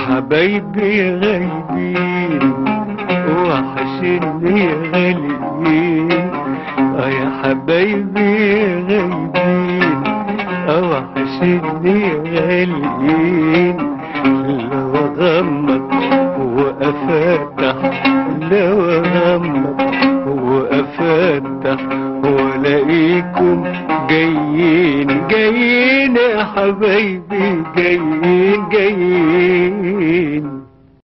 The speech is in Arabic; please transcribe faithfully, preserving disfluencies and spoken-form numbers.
حبايبي غايبين وحشني غاليين. اه يا حبايبي غايبين وحشني غاليين. لو اغمض وافتح لو اغمض وافتح والاقيكم جايين جايين يا حبايبي.